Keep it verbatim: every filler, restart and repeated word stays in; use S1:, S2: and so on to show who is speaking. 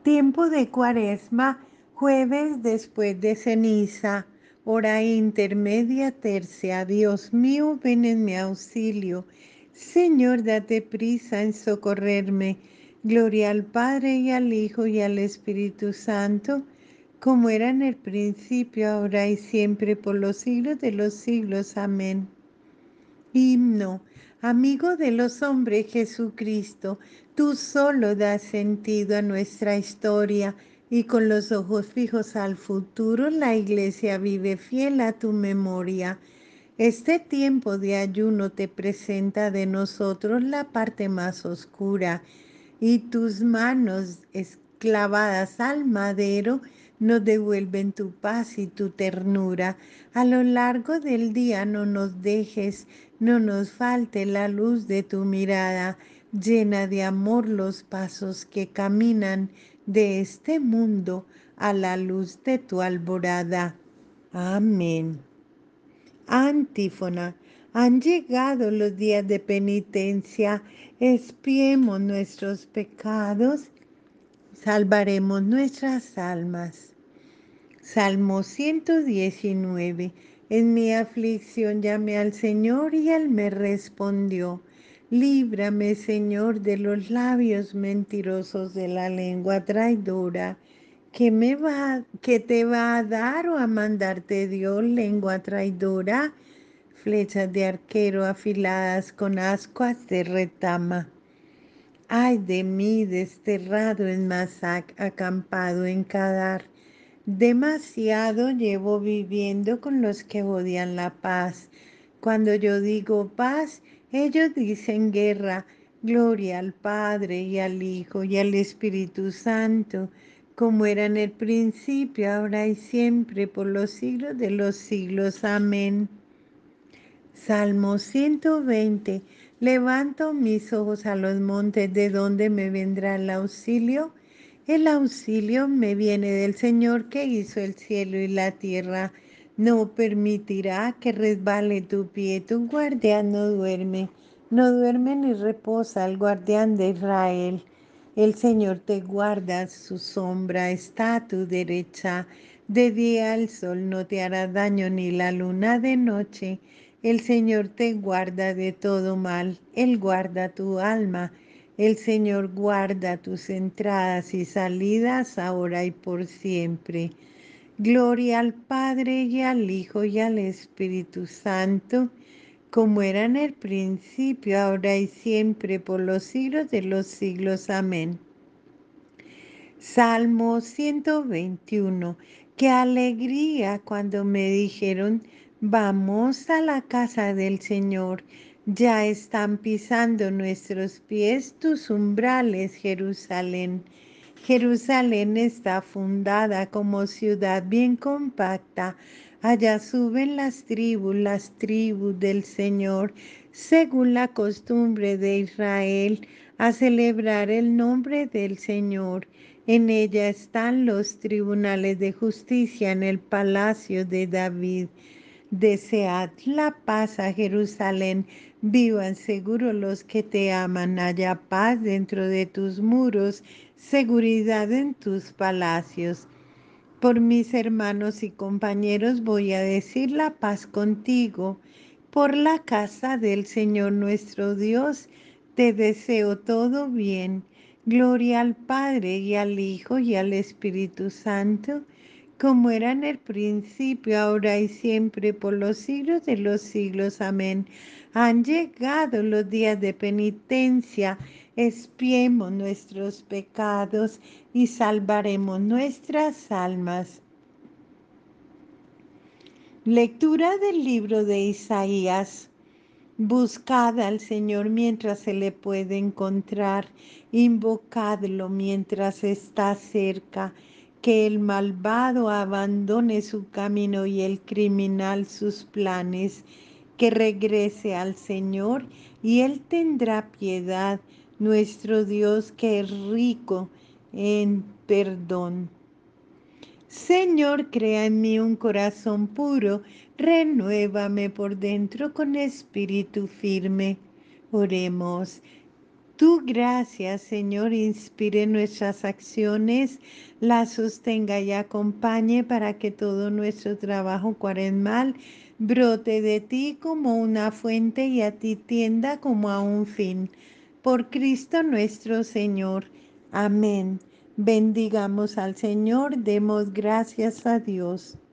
S1: Tiempo de Cuaresma, jueves después de ceniza, hora intermedia tercia. Dios mío, ven en mi auxilio. Señor, date prisa en socorrerme. Gloria al Padre y al Hijo y al Espíritu Santo, como era en el principio, ahora y siempre, por los siglos de los siglos. Amén. Himno, amigo de los hombres Jesucristo, tú solo das sentido a nuestra historia y con los ojos fijos al futuro la Iglesia vive fiel a tu memoria. Este tiempo de ayuno te presenta de nosotros la parte más oscura y tus manos esclavadas al madero nos devuelven tu paz y tu ternura. A lo largo del día no nos dejes, no nos falte la luz de tu mirada, llena de amor los pasos que caminan de este mundo a la luz de tu alborada. Amén. Antífona. Han llegado los días de penitencia, expiemos nuestros pecados, salvaremos nuestras almas. Salmo ciento diecinueve. En mi aflicción llamé al Señor y Él me respondió. Líbrame, Señor, de los labios mentirosos, de la lengua traidora. ¿Qué me va, qué te va a dar o a mandarte Dios, lengua traidora? Flechas de arquero afiladas con ascuas de retama. Ay de mí, desterrado en Masac, acampado en Cadar. Demasiado llevo viviendo con los que odian la paz. Cuando yo digo paz, ellos dicen guerra. Gloria al Padre y al Hijo y al Espíritu Santo, como era en el principio, ahora y siempre, por los siglos de los siglos. Amén. Salmo ciento veinte. Levanto mis ojos a los montes, ¿de donde me vendrá el auxilio? El auxilio me viene del Señor que hizo el cielo y la tierra. No permitirá que resbale tu pie, tu guardián no duerme, no duerme ni reposa el guardián de Israel. El Señor te guarda, su sombra está a tu derecha. De día el sol no te hará daño, ni la luna de noche. El Señor te guarda de todo mal, Él guarda tu alma. El Señor guarda tus entradas y salidas ahora y por siempre. Gloria al Padre y al Hijo y al Espíritu Santo, como era en el principio, ahora y siempre, por los siglos de los siglos. Amén. Salmo ciento veintiuno. Qué alegría cuando me dijeron, vamos a la casa del Señor. Ya están pisando nuestros pies tus umbrales, Jerusalén. Jerusalén está fundada como ciudad bien compacta. Allá suben las tribus, las tribus del Señor, según la costumbre de Israel, a celebrar el nombre del Señor. En ella están los tribunales de justicia en el palacio de David. Desead la paz a Jerusalén, vivan seguros los que te aman, haya paz dentro de tus muros, seguridad en tus palacios. Por mis hermanos y compañeros voy a decir la paz contigo. Por la casa del Señor nuestro Dios, te deseo todo bien. Gloria al Padre y al Hijo y al Espíritu Santo, como era en el principio, ahora y siempre, por los siglos de los siglos. Amén. Han llegado los días de penitencia, expiemos nuestros pecados y salvaremos nuestras almas. Lectura del libro de Isaías. Buscad al Señor mientras se le puede encontrar, invocadlo mientras está cerca, que el malvado abandone su camino y el criminal sus planes, que regrese al Señor y Él tendrá piedad, nuestro Dios que es rico en perdón. Señor, crea en mí un corazón puro, renuévame por dentro con espíritu firme. Oremos. Tu gracia, Señor, inspire nuestras acciones, las sostenga y acompañe para que todo nuestro trabajo cuaresmal brote de ti como una fuente y a ti tienda como a un fin. Por Cristo nuestro Señor. Amén. Bendigamos al Señor, demos gracias a Dios.